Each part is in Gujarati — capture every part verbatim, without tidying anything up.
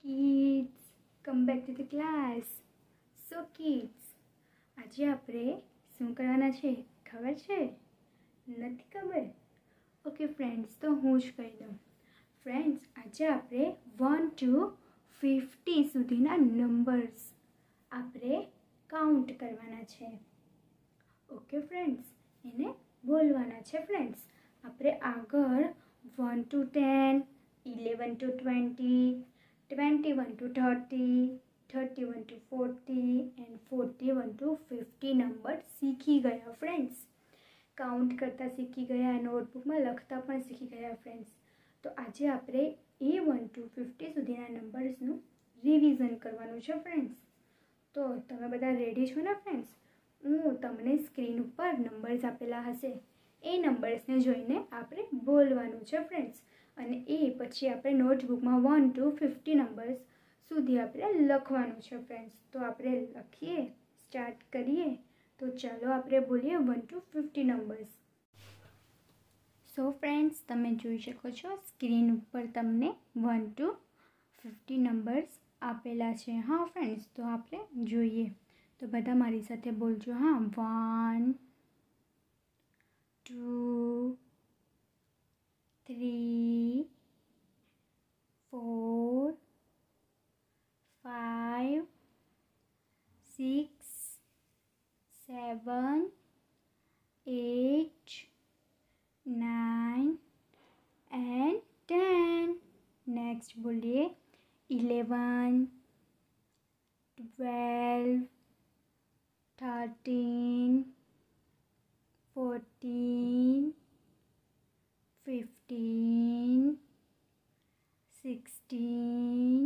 Kids, come back to the class. So kids, આજે આપણે શું કરવાના છે ખબર છે? નથી ખબર? ઓકે ફ્રેન્ડ્સ, તો હું જ કહી દઉં. ફ્રેન્ડ્સ, આજે આપણે વન ટુ ફિફ્ટી સુધીના નંબર્સ આપણે કાઉન્ટ કરવાના છે. ઓકે ફ્રેન્ડ્સ, એને બોલવાના છે. ફ્રેન્ડ્સ, આપણે આગળ one to ten, eleven to twenty, twenty one to thirty, thirty one to forty and forty one to fifty number શીખી ગયા. ફ્રેન્ડ્સ, કાઉન્ટ કરતાં શીખી ગયા, નોટબુકમાં લખતા પણ શીખી ગયા. ફ્રેન્ડ્સ, તો આજે આપણે એ વન ટુ ફિફ્ટી સુધીના નંબર્સનું રિવિઝન કરવાનું છે. ફ્રેન્ડ્સ, તો તમે બધા રેડી છો ને? ફ્રેન્ડ્સ, હું તમને સ્ક્રીન ઉપર નંબર્સ આપેલા હશે, એ નંબર્સને જોઈને આપણે બોલવાનું છે. ફ્રેન્ડ્સ, અને એ પછી આપણે નોટબુકમાં વન ટુ ફિફ્ટી નંબર્સ સુધી આપણે લખવાનું છે. ફ્રેન્ડ્સ, તો આપણે લખીએ, સ્ટાર્ટ કરીએ. તો ચાલો આપણે બોલીએ one to fifty numbers. So friends, તમે જોઈ શકો છો સ્ક્રીન ઉપર તમને વન ટુ ફિફ્ટી નંબર્સ આપેલા છે. હા ફ્રેન્ડ્સ, તો આપણે જોઈએ. તો બધા મારી સાથે બોલજો. હા, one two three four five six seven eight nine and ten. Next બોલીએ eleven, twelve, thirteen, fourteen, fifteen, sixteen,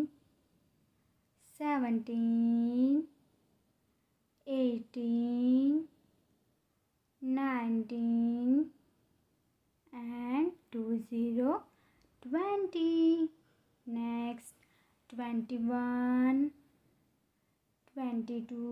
seventeen, eighteen, nineteen and two zero twenty. Next twenty one, twenty two,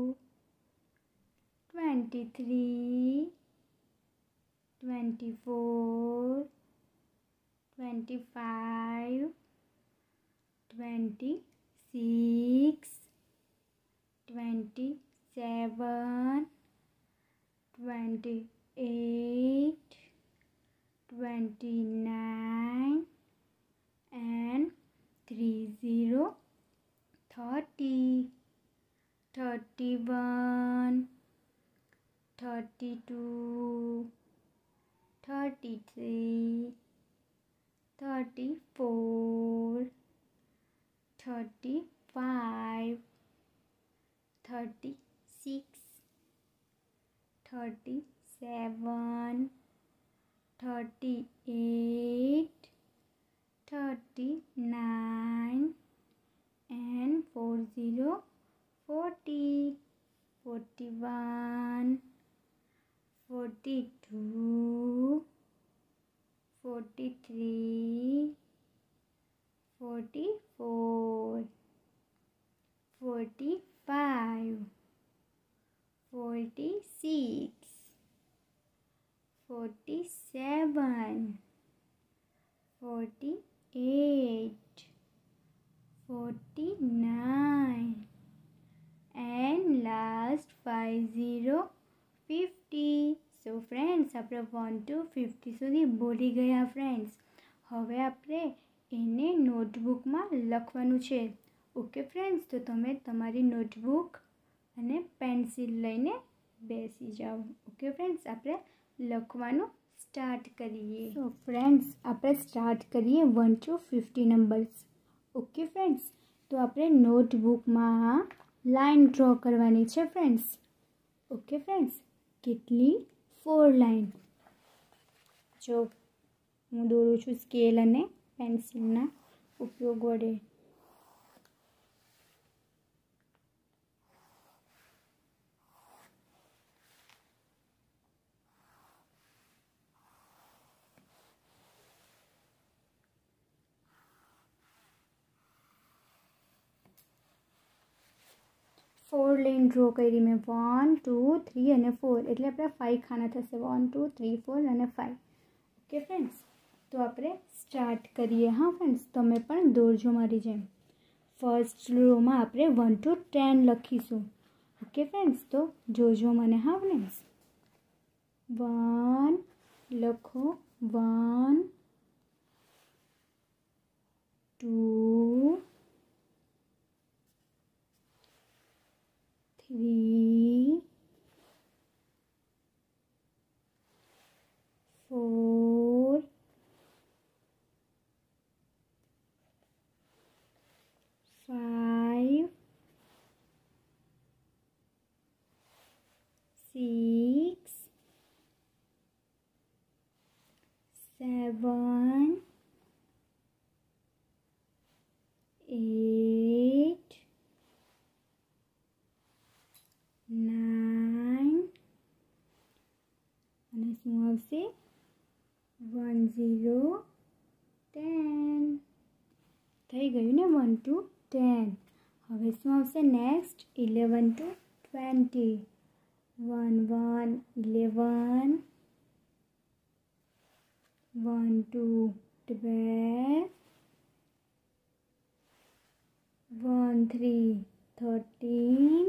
twenty three, twenty four, twenty five, twenty six, twenty seven, twenty eight, twenty nine and three zero thirty. Thirty one, thirty two, thirty three, thirty four, thirty five, thirty six, thirty seven, thirty eight, thirty nine and four zero forty. Forty one, forty two, forty three, forty four, forty five, forty six, forty seven, forty eight, forty nine and last five zero fifty. So friends, આપણે વન ટુ ફિફ્ટી સુધી બોલી ગયા. ફ્રેન્ડ્સ, હવે આપણે એને નોટબુકમાં લખવાનું છે. ઓકે ફ્રેન્ડ્સ, તો તમે તમારી નોટબુક અને પેન્સિલ લઈને બેસી જાઓ. ઓકે ફ્રેન્ડ્સ, આપણે લખવાનું સ્ટાર્ટ કરીએ. તો ફ્રેન્ડ્સ, આપણે સ્ટાર્ટ કરીએ one to fifty numbers. Okay friends, તો આપણે નોટબુકમાં લાઇન ડ્રો કરવાની છે. ફ્રેન્ડ્સ, ઓકે ફ્રેન્ડ્સ, કેટલી? Four line. જો હું દોરું છું સ્કેલ અને પેન્સિલના ઉપયોગ વડે. ફોર લાઇન ડ્રો કરી મેં. વન ટુ થ્રી અને ફોર, એટલે આપણે ફાઇવ ખાના થશે. વન ટુ થ્રી ફોર અને ફાઇવ. ઓકે ફ્રેન્ડ્સ, તો આપણે સ્ટાર્ટ કરીએ. હા ફ્રેન્ડ્સ, તમે પણ દોરજો મારી જેમ. ફર્સ્ટ રોમાં આપણે વન ટુ ટેન લખીશું. ઓકે ફ્રેન્ડ્સ, તો જોજો મને. હા ફ્રેન્ડ્સ, વન લખો. One, two, three, four, five, six, seven, eight, nine, અને શું આવશે? One zero ten. થઈ ગયું ને વન ટુ ટેન. હવે શું આવશે next? Eleven to twenty. One one eleven, one two twelve, one three thirteen,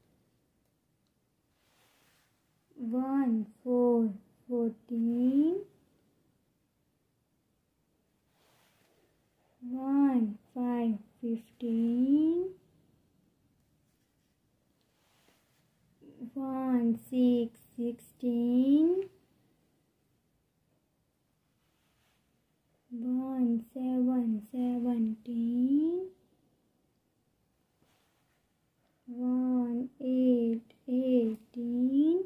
one four fourteen, one five fifteen, one six sixteen, one seven seventeen, one eight eighteen,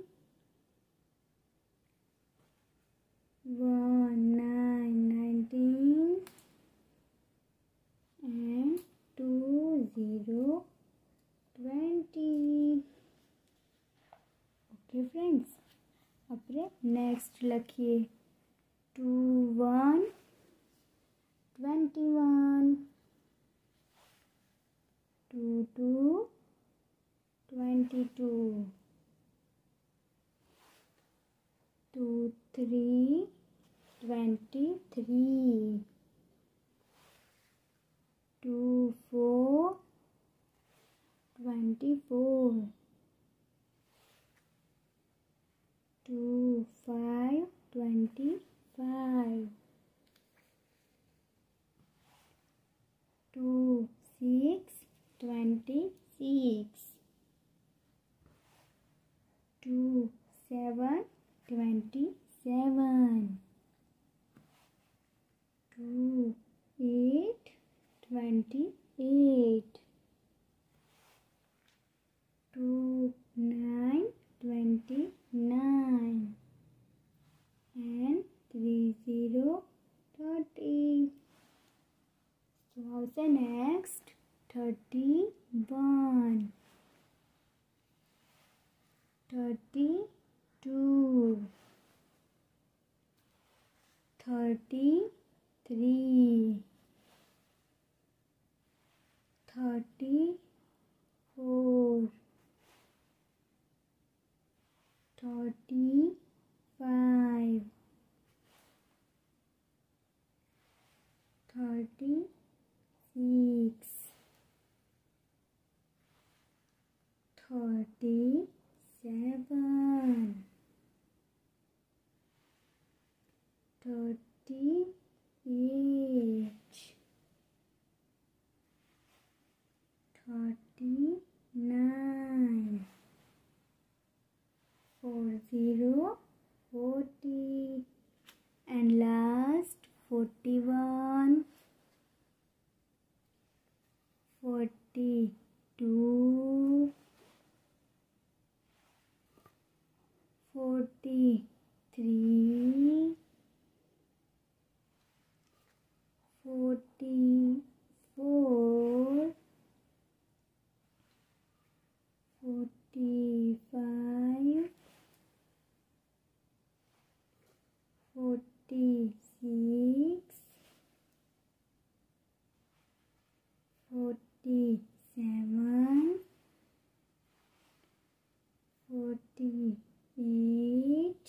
one nine nineteen, and two zero twenty. Okay friends, આપણે next લખીએ. Two one twenty one, two two twenty two, two three twenty three, two four twenty four, two five twenty five, two six twenty six, two seven twenty seven, two eight twenty-eight, two nine twenty-nine, and three zero thirty. So આવશે next thirty-one, thirty-two, thirty-three, thirty-four, thirty-five, thirty-six, thirty-seven, thirty-eight, thirty-nine, forty, forty, and last forty-one, forty-two, forty-three, forty-four, forty-five, forty-six, forty-seven, forty-eight,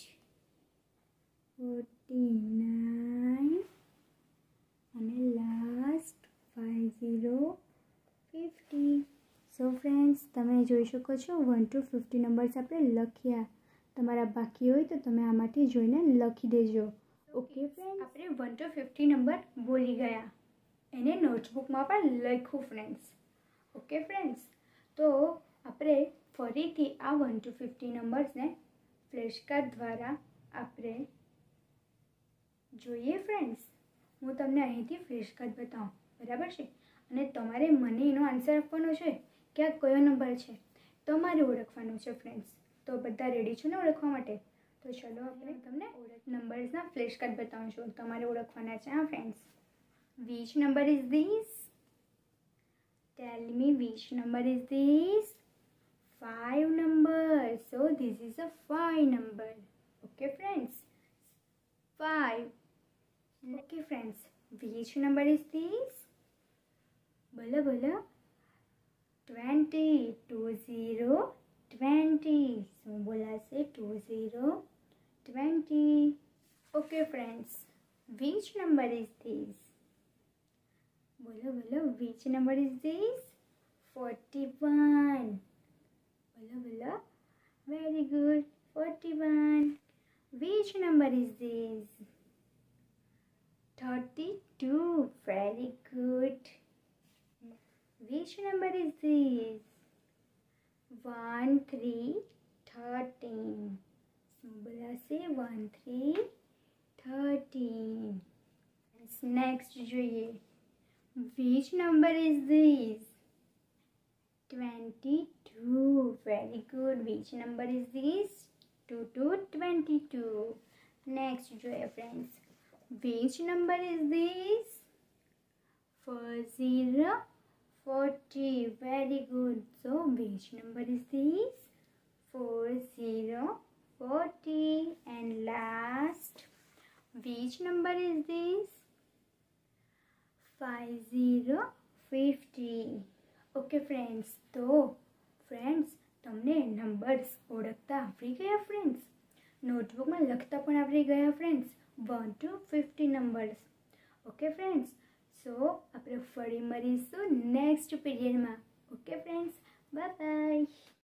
forty-nine, and last fifty friends तमे जोई शको छो वन टू फिफ्टी नंबर्स आपणे लख्या। तमारा बाकी होय तो तमे आमांथी जोईने लखी देजो। ओके फ्रेंड्स, आपणे वन टू फिफ्टी नंबर बोली गया, एने नोटबुक में पण लख्યું फ्रेंड्स। ओके फ्रेंड्स, तो आपणे फरीथी आ वन टू फिफ्टी नंबर्स ने फ्लेश कार्ड द्वारा आपणे જોઈએ फ्रेंड्स। हूँ तमने अहींथी फ्लेश कार्ड बताऊँ, बराबर है। अने तमारे मने एनो आंसर आपवानो छे कि आ कयो नंबर छे, तमारे ओळखवानो छे फ्रेंड्स। तो बधा रेडी छो ने ओळखवा माटे? तो चलो आपणे तमने नंबर्सना फ्लेश कार्ड बताऊं छुं, तमारे ओळखवाना छे। हाँ friends, which number is this? Tell me which number is this? Five number. So this is a five number. Okay friends, five. Okay friends, which number is this? बोलो बोलो। Twenty. Two zero twenty. So बोला से two zero twenty. Okay friends, which number is this? बोलो बोलो, which number is this? Forty one. बोलो बोलो, very good, forty one. Which number is this? Thirty to. Very good. Which number is this? One, three, thirteen. बोला से one, three, thirteen. Next જોઈએ. Which number is this? Twenty-two. Very good. Which number is this? Two to twenty-two. Next જોઈએ friends. Which number is this? Four zero. forty. Very good. So which number is this? four zero forty. And last, which number is this? five zero fifty. Okay friends, तो फ्रेंड्स तमने नंबर्स ओळखता आवड़ी गया फ्रेंड्स, नोटबुक में लखता पण आवड़ी गया friends one to fifty numbers. Okay friends, so આપણે ફરી મળીશું નેક્સ્ટ પીરિયડમાં। Okay friends, bye by.